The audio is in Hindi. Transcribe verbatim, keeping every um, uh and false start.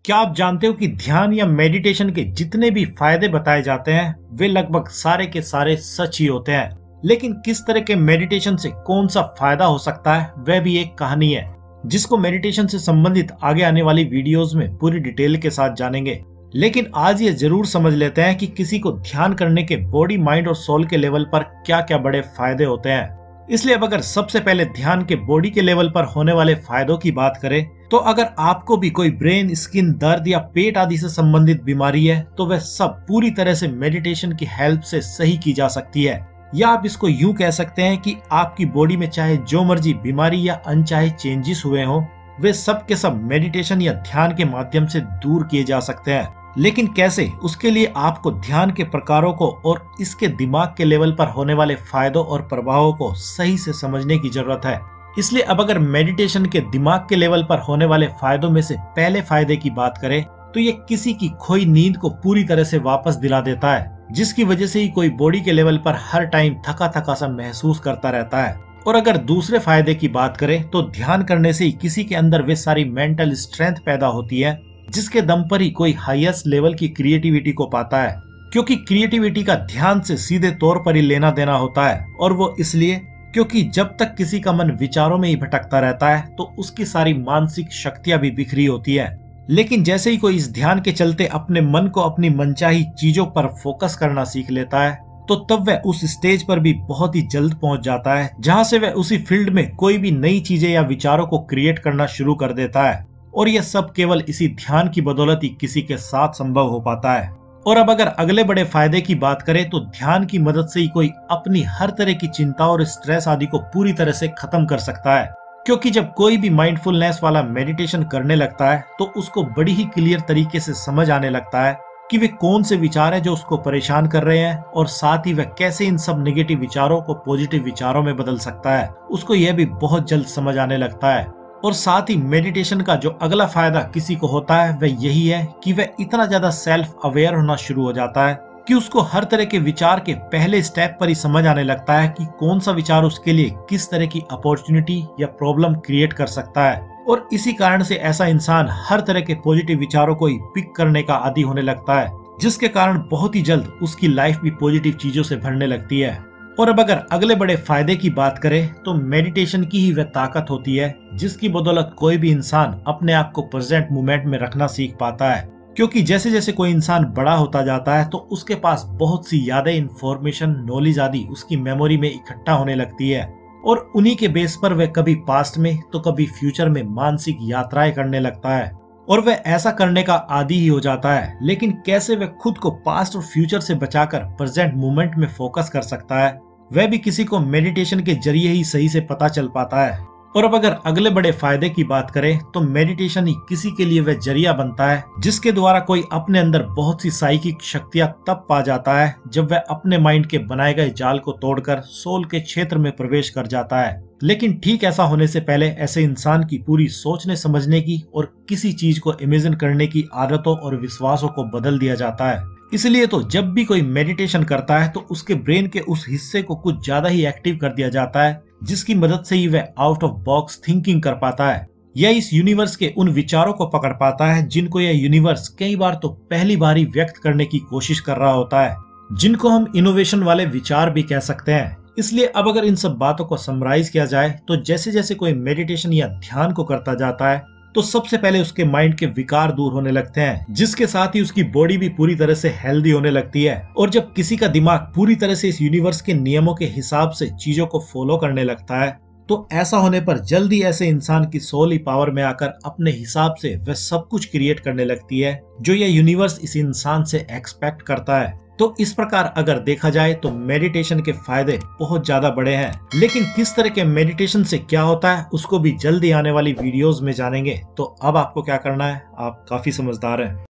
क्या आप जानते हो कि ध्यान या मेडिटेशन के जितने भी फायदे बताए जाते हैं वे लगभग सारे के सारे सच ही होते हैं। लेकिन किस तरह के मेडिटेशन से कौन सा फायदा हो सकता है वह भी एक कहानी है, जिसको मेडिटेशन से संबंधित आगे आने वाली वीडियोस में पूरी डिटेल के साथ जानेंगे। लेकिन आज ये जरूर समझ लेते हैं कि किसी को ध्यान करने के बॉडी, माइंड और सोल के लेवल पर क्या क्या बड़े फायदे होते हैं। इसलिए अब अगर सबसे पहले ध्यान के बॉडी के लेवल पर होने वाले फायदों की बात करें, तो अगर आपको भी कोई ब्रेन, स्किन दर्द या पेट आदि से संबंधित बीमारी है तो वह सब पूरी तरह से मेडिटेशन की हेल्प से सही की जा सकती है। या आप इसको यूं कह सकते हैं कि आपकी बॉडी में चाहे जो मर्जी बीमारी या अनचाहे चेंजेस हुए हों, वे सब के सब मेडिटेशन या ध्यान के माध्यम से दूर किए जा सकते हैं। लेकिन कैसे? उसके लिए आपको ध्यान के प्रकारों को और इसके दिमाग के लेवल पर होने वाले फायदों और प्रभावों को सही से समझने की जरूरत है। इसलिए अब अगर मेडिटेशन के दिमाग के लेवल पर होने वाले फायदों में से पहले फायदे की बात करें, तो ये किसी की खोई नींद को पूरी तरह से वापस दिला देता है, जिसकी वजह से ही कोई बॉडी के लेवल पर हर टाइम थका थका सा महसूस करता रहता है। और अगर दूसरे फायदे की बात करें, तो ध्यान करने से ही किसी के अंदर वे सारी मेंटल स्ट्रेंथ पैदा होती है जिसके दम पर ही कोई हाईएस्ट लेवल की क्रिएटिविटी को पाता है। क्योंकि क्रिएटिविटी का ध्यान से सीधे तौर पर ही लेना देना होता है, और वो इसलिए क्योंकि जब तक किसी का मन विचारों में ही भटकता रहता है तो उसकी सारी मानसिक शक्तियां भी बिखरी होती है। लेकिन जैसे ही कोई इस ध्यान के चलते अपने मन को अपनी मनचाही चीजों पर फोकस करना सीख लेता है, तो तब वह उस स्टेज पर भी बहुत ही जल्द पहुंच जाता है जहां से वह उसी फील्ड में कोई भी नई चीजें या विचारों को क्रिएट करना शुरू कर देता है। और यह सब केवल इसी ध्यान की बदौलत ही किसी के साथ संभव हो पाता है। और अब अगर अगले बड़े फायदे की बात करें, तो ध्यान की मदद से ही कोई अपनी हर तरह की चिंता और स्ट्रेस आदि को पूरी तरह से खत्म कर सकता है। क्योंकि जब कोई भी माइंडफुलनेस वाला मेडिटेशन करने लगता है तो उसको बड़ी ही क्लियर तरीके से समझ आने लगता है कि वे कौन से विचार हैं जो उसको परेशान कर रहे हैं, और साथ ही वह कैसे इन सब नेगेटिव विचारों को पॉजिटिव विचारों में बदल सकता है, उसको यह भी बहुत जल्द समझ आने लगता है। और साथ ही मेडिटेशन का जो अगला फायदा किसी को होता है वह यही है कि वह इतना ज्यादा सेल्फ अवेयर होना शुरू हो जाता है कि उसको हर तरह के विचार के पहले स्टेप पर ही समझ आने लगता है कि कौन सा विचार उसके लिए किस तरह की अपॉर्चुनिटी या प्रॉब्लम क्रिएट कर सकता है। और इसी कारण से ऐसा इंसान हर तरह के पॉजिटिव विचारों को ही पिक करने का आदी होने लगता है, जिसके कारण बहुत ही जल्द उसकी लाइफ भी पॉजिटिव चीजों से भरने लगती है। और अब अगर अगले बड़े फायदे की बात करें, तो मेडिटेशन की ही वह ताकत होती है जिसकी बदौलत कोई भी इंसान अपने आप को प्रेजेंट मोमेंट में रखना सीख पाता है। क्योंकि जैसे जैसे कोई इंसान बड़ा होता जाता है तो उसके पास बहुत सी यादें, इंफॉर्मेशन, नॉलेज आदि उसकी मेमोरी में इकट्ठा होने लगती है, और उन्हीं के बेस पर वह कभी पास्ट में तो कभी फ्यूचर में मानसिक यात्राएं करने लगता है, और वह ऐसा करने का आदी ही हो जाता है। लेकिन कैसे वह खुद को पास्ट और फ्यूचर से बचाकर प्रेजेंट मोमेंट में फोकस कर सकता है, वह भी किसी को मेडिटेशन के जरिए ही सही से पता चल पाता है। और अब अगर अगले बड़े फायदे की बात करें, तो मेडिटेशन ही किसी के लिए वह जरिया बनता है जिसके द्वारा कोई अपने अंदर बहुत सी साइकिक शक्तियां तब पा जाता है जब वह अपने माइंड के बनाए गए जाल को तोड़कर सोल के क्षेत्र में प्रवेश कर जाता है। लेकिन ठीक ऐसा होने से पहले ऐसे इंसान की पूरी सोचने समझने की और किसी चीज को इमेजिन करने की आदतों और विश्वासों को बदल दिया जाता है। इसलिए तो जब भी कोई मेडिटेशन करता है तो उसके ब्रेन के उस हिस्से को कुछ ज्यादा ही एक्टिव कर दिया जाता है, जिसकी मदद से ही वह आउट ऑफ बॉक्स थिंकिंग कर पाता है, या इस यूनिवर्स के उन विचारों को पकड़ पाता है जिनको यह यूनिवर्स कई बार तो पहली बार ही व्यक्त करने की कोशिश कर रहा होता है, जिनको हम इनोवेशन वाले विचार भी कह सकते हैं। इसलिए अब अगर इन सब बातों को समराइज किया जाए, तो जैसे जैसे कोई मेडिटेशन या ध्यान को करता जाता है तो सबसे पहले उसके माइंड के विकार दूर होने लगते हैं, जिसके साथ ही उसकी बॉडी भी पूरी तरह से हेल्दी होने लगती है। और जब किसी का दिमाग पूरी तरह से इस यूनिवर्स के नियमों के हिसाब से चीजों को फॉलो करने लगता है, तो ऐसा होने पर जल्दी ऐसे इंसान की सोल ही पावर में आकर अपने हिसाब से वह सब कुछ क्रिएट करने लगती है जो यह यूनिवर्स इस इंसान से एक्सपेक्ट करता है। तो इस प्रकार अगर देखा जाए तो मेडिटेशन के फायदे बहुत ज्यादा बड़े हैं। लेकिन किस तरह के मेडिटेशन से क्या होता है उसको भी जल्दी आने वाली वीडियोस में जानेंगे। तो अब आपको क्या करना है, आप काफी समझदार हैं।